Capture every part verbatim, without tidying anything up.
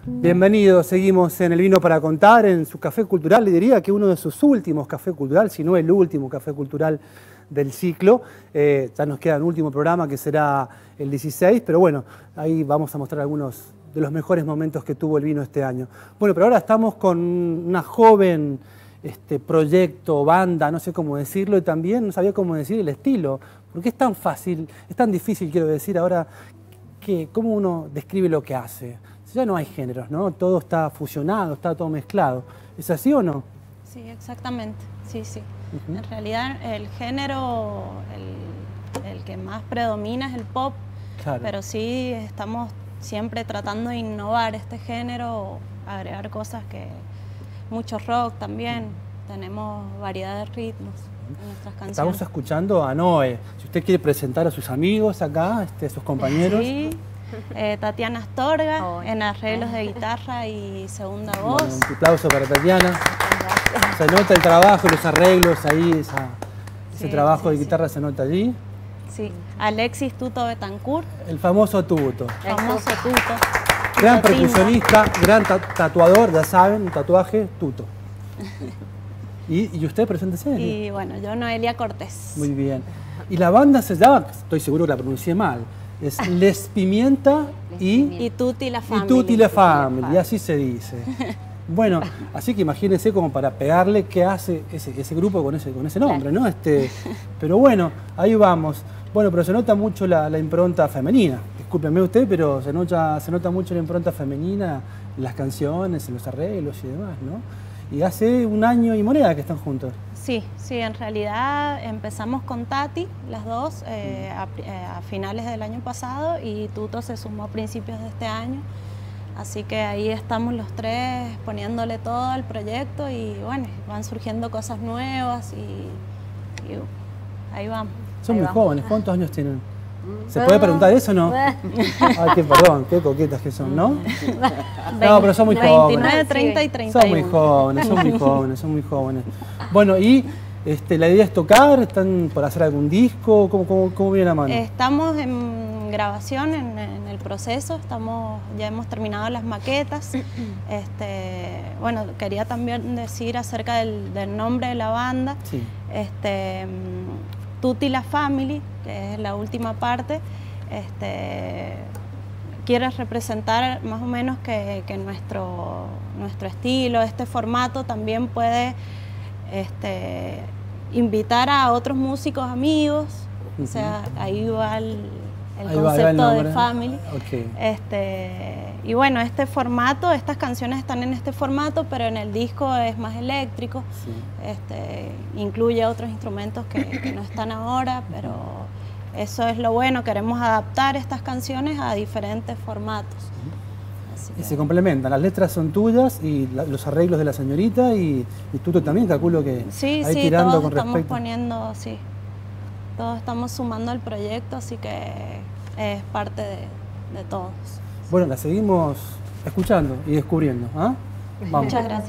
Bienvenidos, seguimos en El Vino para Contar, en su Café Cultural, le diría que uno de sus últimos Café Cultural, si no el último Café Cultural del ciclo. Eh, ya nos queda un último programa que será el dieciséis, pero bueno, ahí vamos a mostrar algunos de los mejores momentos que tuvo el vino este año. Bueno, pero ahora estamos con una joven este, proyecto, banda, no sé cómo decirlo, y también no sabía cómo decir el estilo, porque es tan fácil, es tan difícil, quiero decir ahora, que cómo uno describe lo que hace. Ya no hay géneros, ¿no? Todo está fusionado, está todo mezclado. ¿Es así o no? Sí, exactamente. Sí, sí. Uh-huh. En realidad el género, el, el que más predomina es el pop, Claro. Pero sí estamos siempre tratando de innovar este género, agregar cosas que... Mucho rock también, uh-huh. Tenemos variedad de ritmos en nuestras canciones. Estamos escuchando a Noé. Si usted quiere presentar a sus amigos acá, este, a sus compañeros. Sí. Eh, Tatiana Astorga, oh, en arreglos de guitarra y segunda voz. Bueno, un aplauso para Tatiana. Se nota el trabajo, los arreglos ahí, esa, ese sí, trabajo sí, de guitarra sí. Se nota allí. Sí, Alexis Tuto Betancourt. El famoso Tuto. El famoso Tuto. Gran percusionista, gran tatuador, ya saben, un tatuaje, Tuto. ¿Y, y usted, preséntese? Y bueno, yo Noelia Cortés. Muy bien. Y la banda se llama, estoy seguro que la pronuncié mal, es Les Pimienta y... Y Tutti la Family. Y Tutti la Family, y así se dice. Bueno, así que imagínense como para pegarle qué hace ese, ese grupo con ese, con ese nombre, ¿no? Este, pero bueno, ahí vamos. Bueno, pero se nota mucho la, la impronta femenina. Discúlpeme usted, pero se nota, se nota mucho la impronta femenina en las canciones, en los arreglos y demás, ¿no? Y hace un año y moneda que están juntos. Sí, sí, en realidad empezamos con Tati, las dos, eh, a, a finales del año pasado, y Tuto se sumó a principios de este año. Así que ahí estamos los tres poniéndole todo al proyecto y bueno, van surgiendo cosas nuevas y, y ahí vamos. Son ahí muy vamos. jóvenes, ¿cuántos años tienen? ¿Se puede preguntar eso o no? Ay, qué perdón, qué coquetas que son, ¿no? No, pero son muy jóvenes. veintinueve, treinta y treinta y uno. Son muy jóvenes, son muy jóvenes, son muy jóvenes. Bueno, y este, la idea es tocar, ¿están por hacer algún disco? ¿Cómo, cómo, cómo viene la mano? Estamos en grabación, en, en el proceso, estamos, ya hemos terminado las maquetas. Este, bueno, quería también decir acerca del, del nombre de la banda. Sí. Este, Tutti la Family, que es la última parte, este, quiere representar más o menos que, que nuestro, nuestro estilo, este formato también puede este, invitar a otros músicos amigos, uh-huh. O sea, ahí va el, el ahí concepto va, el de family. Okay. Este, y bueno, este formato, estas canciones están en este formato, pero en el disco es más eléctrico, sí. Este, incluye otros instrumentos que, que no están ahora, pero eso es lo bueno, queremos adaptar estas canciones a diferentes formatos. Así y que... se complementan, las letras son tuyas y la, los arreglos de la señorita y, y Tuto también, calculo que sí, ahí sí, tirando todos con estamos respecto. poniendo, sí, todos estamos sumando al proyecto, así que es parte de, de todos. Bueno, la seguimos escuchando y descubriendo. ¿Ah? Vamos. Muchas gracias.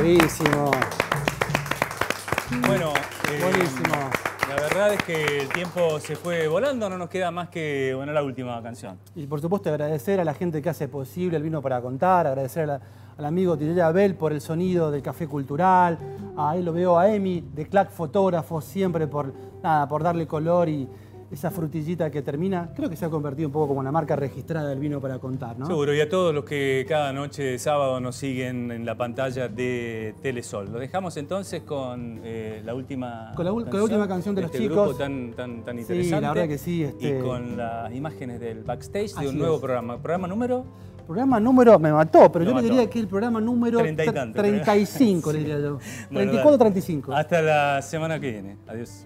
Bravísimo. Bueno, eh, Buenísimo. La verdad es que el tiempo se fue volando, no nos queda más que bueno, la última canción. Y por supuesto agradecer a la gente que hace posible el Vino para Contar, agradecer a la, al amigo Tirella Abel por el sonido del Café Cultural, ahí lo veo a Emi de Clack Fotógrafo, siempre por, nada, por darle color y esa frutillita que termina, creo que se ha convertido un poco como la marca registrada del Vino para Contar, ¿no? Seguro, y a todos los que cada noche de sábado nos siguen en la pantalla de Telesol. Lo dejamos entonces con eh, la última con la, canción, con la última canción de, de los este chicos. grupo tan, tan, tan interesante. Sí, la verdad que sí. Este... Y con las imágenes del backstage de Así un nuevo es. programa. ¿Programa número? Programa número, me mató, pero Lo yo mató. le diría que el programa número Treinta y tanto, treinta y cinco, sí. le diría yo. Bueno, treinta y cuatro, dale. treinta y cinco. Hasta la semana que viene. Adiós.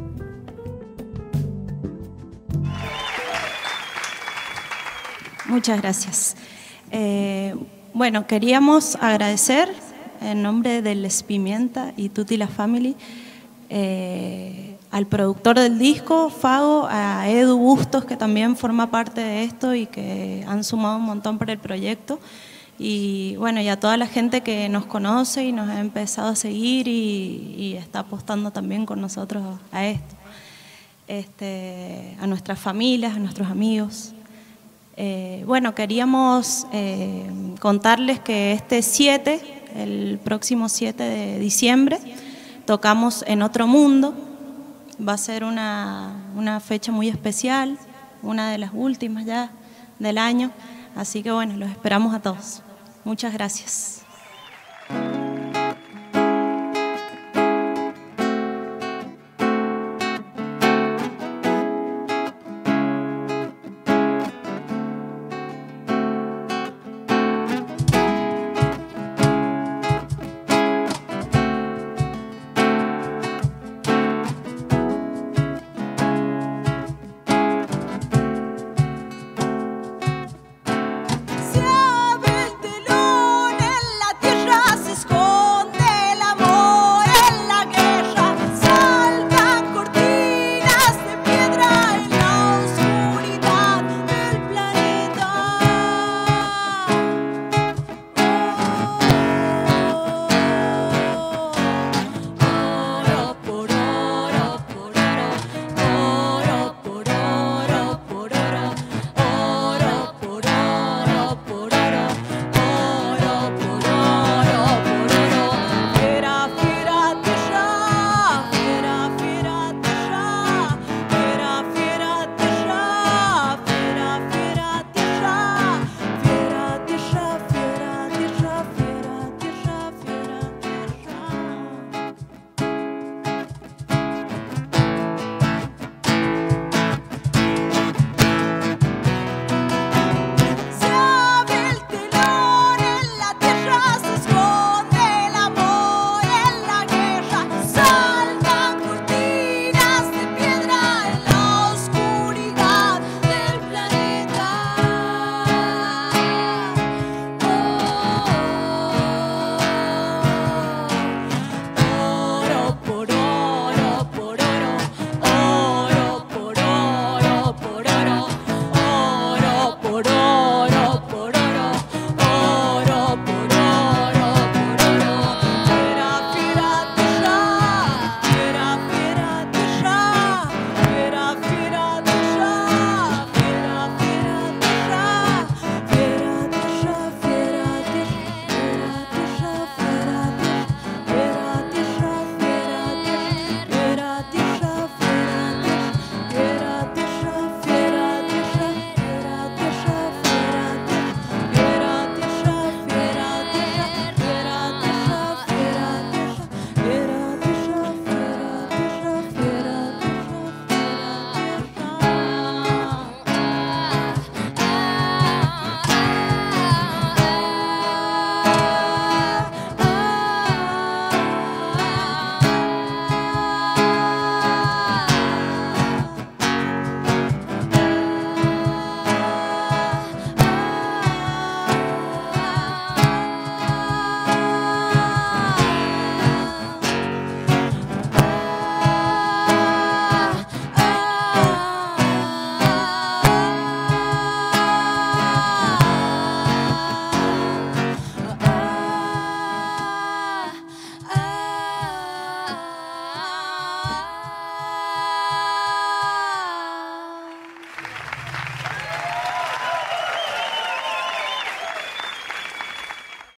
Muchas gracias. Eh, bueno, queríamos agradecer en nombre de Les Pimienta y Tutti la Family eh, al productor del disco, Fago, a Edu Bustos, que también forma parte de esto y que han sumado un montón para el proyecto. Y bueno, y a toda la gente que nos conoce y nos ha empezado a seguir y, y está apostando también con nosotros a esto. Este, a nuestras familias, a nuestros amigos. Eh, bueno, queríamos eh, contarles que este siete, el próximo siete de diciembre, tocamos en Otro Mundo. Va a ser una, una fecha muy especial, una de las últimas ya del año. Así que bueno, los esperamos a todos. Muchas gracias.